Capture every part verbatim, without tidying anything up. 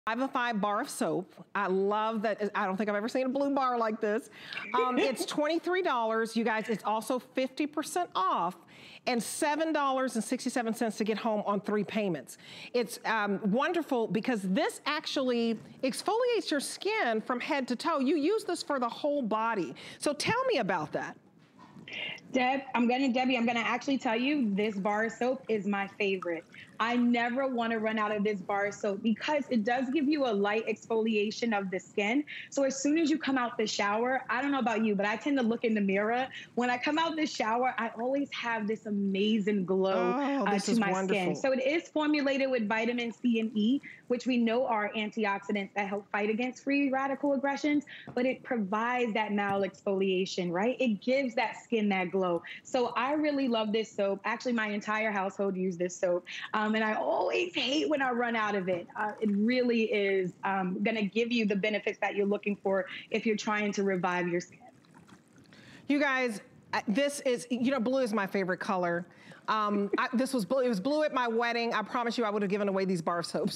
Revivify bar of soap. I love that. I don't think I've ever seen a blue bar like this. Um, it's twenty-three dollars. You guys, it's also fifty percent off and seven dollars and sixty-seven cents to get home on three payments. It's um, wonderful because this actually exfoliates your skin from head to toe. You use this for the whole body. So tell me about that. Deb, I'm gonna, Debbie, I'm gonna actually tell you this bar of soap is my favorite. I never want to run out of this bar of soap because it does give you a light exfoliation of the skin. So as soon as you come out the shower, I don't know about you, but I tend to look in the mirror. When I come out the shower, I always have this amazing glow oh, uh, to my wonderful. skin. So it is formulated with vitamin C and E, which we know are antioxidants that help fight against free radical aggressions, but it provides that mal-exfoliation, right? It gives that skin that glow. So I really love this soap. Actually, my entire household use this soap. Um, and I always hate when I run out of it. Uh, it really is um, gonna give you the benefits that you're looking for if you're trying to revive your skin. You guys, this is, you know, blue is my favorite color. Um, I, this was blue. It was blue at my wedding. I promise you, I would have given away these bar soaps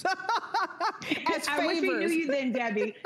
as I wish we knew you then, Debbie.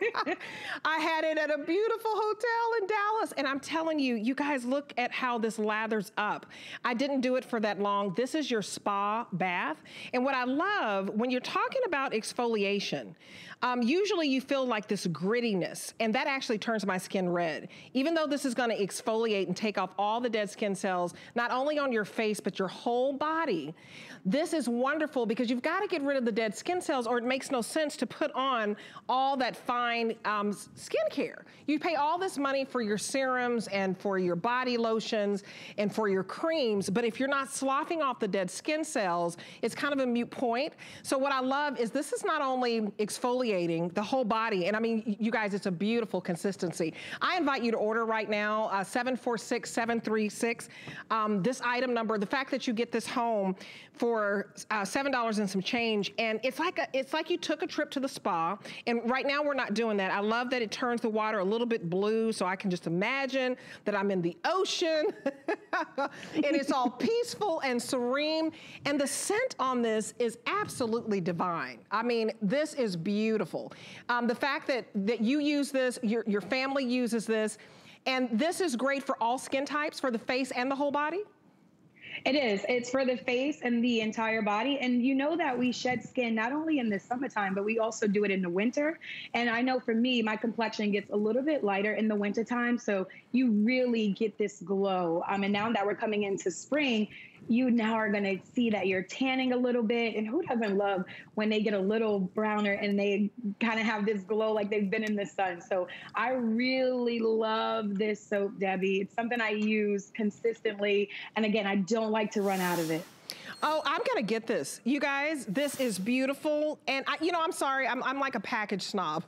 I had it at a beautiful hotel in Dallas, and I'm telling you, you guys, look at how this lathers up. I didn't do it for that long. This is your spa bath, and what I love when you're talking about exfoliation, um, usually you feel like this grittiness, and that actually turns my skin red. Even though this is going to exfoliate and take off all the dead skin cells, not only on your face but your whole body. This is wonderful because you've got to get rid of the dead skin cells or it makes no sense to put on all that fine um, skincare. You pay all this money for your serums and for your body lotions and for your creams, but if you're not sloughing off the dead skin cells, it's kind of a moot point. So what I love is this is not only exfoliating the whole body, and I mean, you guys, it's a beautiful consistency. I invite you to order right now, uh, seven four six, seven three six. Um, this item number, the fact that you get this home for uh, seven dollars and some change, and it's like a, it's like you took a trip to the spa, and right now we're not doing that. I love that it turns the water a little bit blue, so I can just imagine that I'm in the ocean, and it's all peaceful and serene, and the scent on this is absolutely divine. I mean, this is beautiful. Um, the fact that, that you use this, your, your family uses this, and this is great for all skin types, for the face and the whole body? It is. It's for the face and the entire body. And you know that we shed skin not only in the summertime, but we also do it in the winter. And I know for me, my complexion gets a little bit lighter in the wintertime. So you really get this glow. Um, and now that we're coming into spring, you now are going to see that you're tanning a little bit. And who doesn't love when they get a little browner and they kind of have this glow like they've been in the sun? So I really love this soap, Debbie. It's something I use consistently. And again, I don't like to run out of it. Oh, I'm gonna get this. You guys, this is beautiful. And I, you know, I'm sorry, I'm, I'm like a package snob.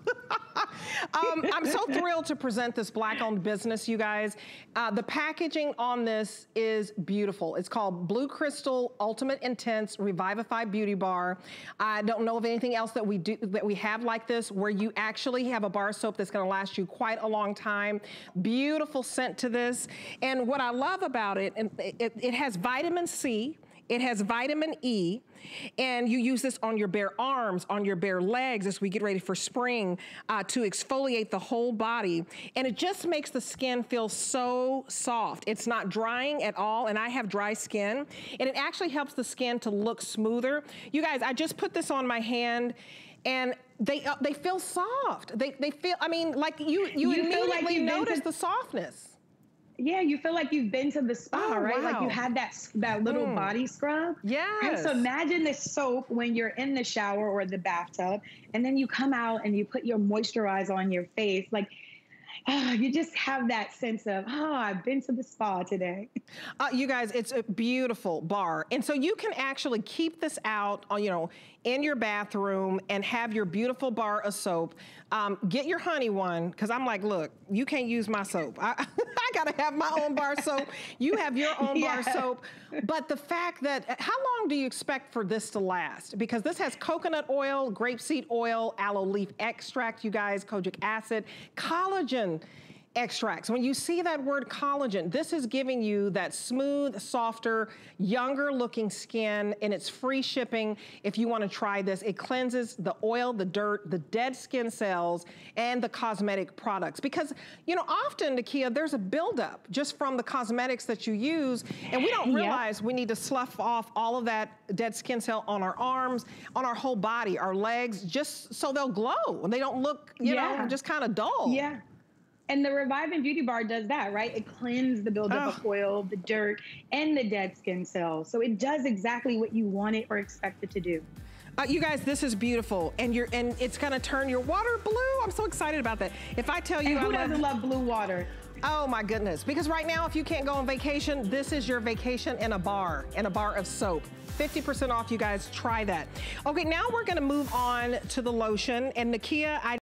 um, I'm so thrilled to present this Black-owned business, you guys. Uh, the packaging on this is beautiful. It's called Blue Crystal Ultimate Intense Revivify Beauty Bar. I don't know of anything else that we do, that we have like this, where you actually have a bar soap that's gonna last you quite a long time. Beautiful scent to this. And what I love about it, and it, it has vitamin C, it has vitamin E, and you use this on your bare arms, on your bare legs as we get ready for spring uh, to exfoliate the whole body. And it just makes the skin feel so soft. It's not drying at all, and I have dry skin, and it actually helps the skin to look smoother. You guys, I just put this on my hand, and they uh, they feel soft. They, they feel, I mean, like you, you, you immediately like notice the softness. Yeah, you feel like you've been to the spa, oh, right? Wow. Like you had that that little mm. body scrub. Yes. Right? So imagine this soap when you're in the shower or the bathtub, and then you come out and you put your moisturizer on your face. Like, oh, you just have that sense of, oh, I've been to the spa today. Uh, you guys, it's a beautiful bar. And so you can actually keep this out, you know, in your bathroom and have your beautiful bar of soap. Um, get your honey one, because I'm like, look, you can't use my soap. I, I gotta have my own bar soap. You have your own yeah. bar soap. But the fact that, how long do you expect for this to last? Because this has coconut oil, grapeseed oil, aloe leaf extract, you guys, kojic acid, collagen. extracts. When you see that word collagen, this is giving you that smooth, softer, younger looking skin, and it's free shipping if you want to try this. It cleanses the oil, the dirt, the dead skin cells, and the cosmetic products. Because, you know, often, Nakia, there's a buildup just from the cosmetics that you use, and we don't realize yep. we need to slough off all of that dead skin cell on our arms, on our whole body, our legs, just so they'll glow and they don't look, you yeah. know, just kind of dull. Yeah. And the Revivify Beauty Bar does that, right? It cleanses the buildup oh. of oil, the dirt, and the dead skin cells. So it does exactly what you want it or expect it to do. Uh, you guys, this is beautiful, and you're and it's gonna turn your water blue. I'm so excited about that. If I tell you, and who I doesn't love, love blue water? Oh my goodness! Because right now, if you can't go on vacation, this is your vacation in a bar, in a bar of soap. fifty percent off, you guys. Try that. Okay, now we're gonna move on to the lotion, and Nakia, I.